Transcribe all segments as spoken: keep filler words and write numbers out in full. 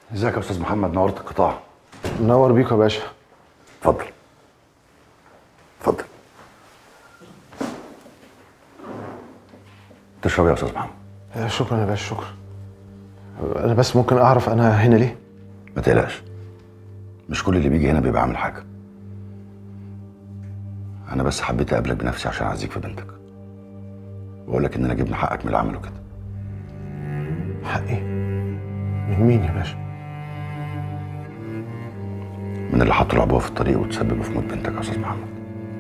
ازيك يا استاذ محمد؟ نورت القطاع. منور بيكوا يا باشا. اتفضل اتفضل. تشرب يا استاذ محمد؟ شكرا يا باشا، شكرا. انا بس ممكن اعرف انا هنا ليه؟ ما تقلقش، مش كل اللي بيجي هنا بيبقى عامل حاجه. انا بس حبيت اقابلك بنفسي عشان اعزيك في بنتك، واقول لك اننا جبنا حقك من اللي عمله كده. حقي؟ من مين يا باشا؟ من اللي حطوا العبوه في الطريق وتسببوا في موت بنتك يا استاذ محمد.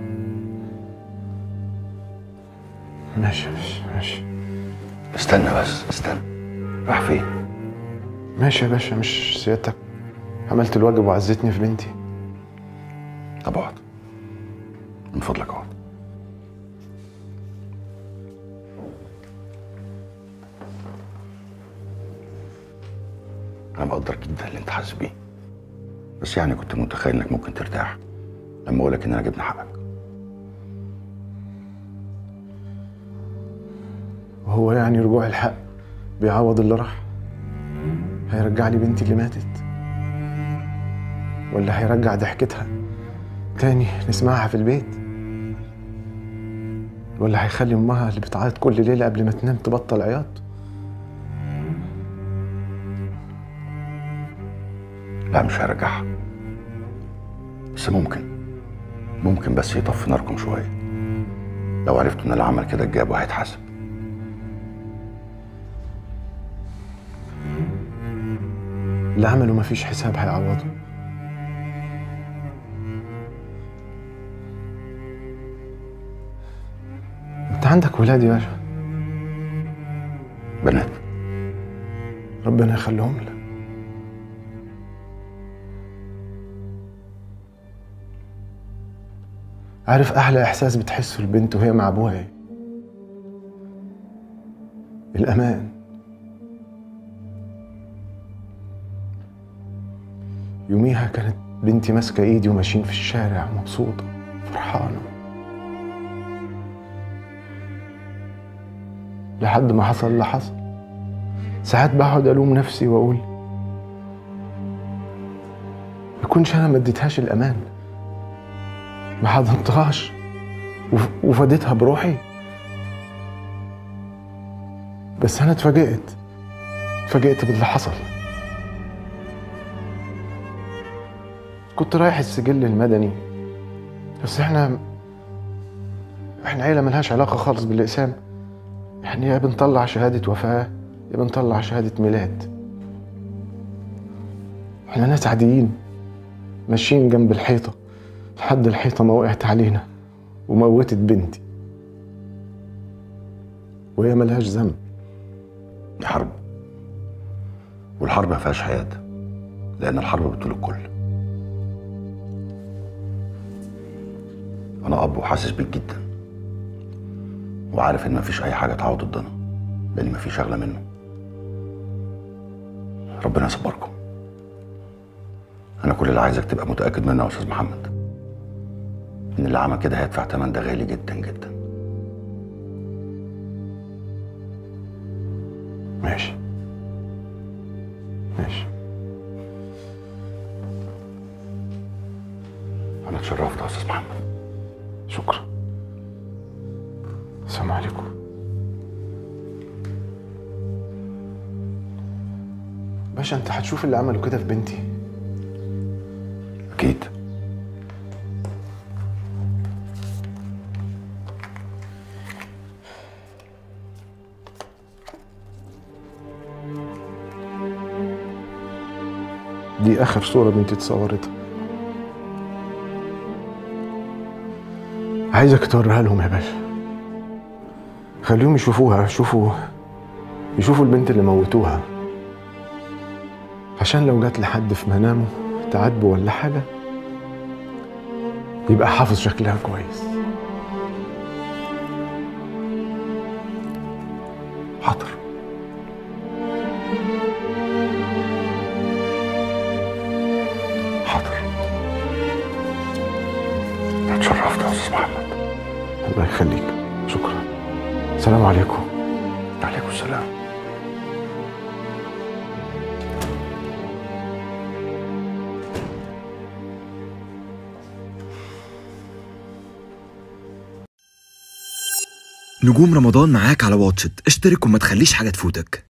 ماشي يا باشا ماشي. استنى بس استنى، راح فين؟ ماشي يا باشا، مش سيادتك عملت الواجب وعزتني في بنتي؟ طب اقعد من فضلك، اقعد. انا بقدر جدا اللي انت حاسس بيه، بس يعني كنت متخيل انك ممكن ترتاح لما اقولك اننا جبنا حقك. وهو يعني رجوع الحق بيعوض اللي راح؟ هيرجع لي بنتي اللي ماتت؟ ولا هيرجع ضحكتها تاني نسمعها في البيت؟ ولا هيخلي امها اللي بتعيط كل ليله قبل ما تنام تبطل عياط؟ لا مش هيرجعها، بس ممكن ممكن بس يطفي ناركم شويه. لو عرفتوا ان اللي عمل كده اتجاب وهيتحاسب. اللي عمله مفيش حساب هيعوضه. انت عندك ولاد يا باشا؟ بنات. ربنا يخليهم لك. عارف احلى احساس بتحسه البنت وهي مع ابوها ايه؟ الامان. يوميها كانت بنتي ماسكه ايدي وماشيين في الشارع مبسوطه فرحانه، لحد ما حصل اللي حصل. ساعات بقعد الوم نفسي واقول يكونش انا ما اديتهاش الامان، ما حضنتهاش وفديتها بروحي. بس انا اتفاجئت اتفاجئت باللي حصل. كنت رايح السجل المدني، بس احنا احنا عيله ملهاش علاقه خالص بالاقسام. يعني يا بنطلع شهاده وفاه يا بنطلع شهاده ميلاد. احنا ناس عاديين ماشيين جنب الحيطه لحد الحيطه ما وقعت علينا وموتت بنتي، وهي ملهاش ذنب. دي حرب، والحرب ما فيهاش حياه، لان الحرب بتطول الكل. انا اب وحاسس بيك جدا، وعارف ان مفيش اي حاجه تعوض الضنا، لان مفيش اغلى منه. ربنا يصبركم. انا كل اللي عايزك تبقى متاكد منه يا استاذ محمد، ان اللي عمل كده هيدفع ثمن ده غالي جدا جدا. ماشي ماشي. انا اتشرفت يا استاذ محمد. شكرا. السلام عليكم. باشا انت هتشوف اللي عملوا كده في بنتي؟ اكيد. دي اخر صورة بنتي اتصورتها. عايزك توريها لهم يا باشا، خليهم يشوفوها، يشوفوا يشوفوا البنت اللي موتوها، عشان لو جات لحد في منامه تعاتبه ولا حاجة يبقى حافظ شكلها كويس. حاضر. حاضر. اتشرفت يا استاذ محمد. الله يخليك. شكرا. السلام عليكم. وعليكم السلام. نجوم رمضان معاك على واتشت، اشترك وما تخليش حاجة تفوتك.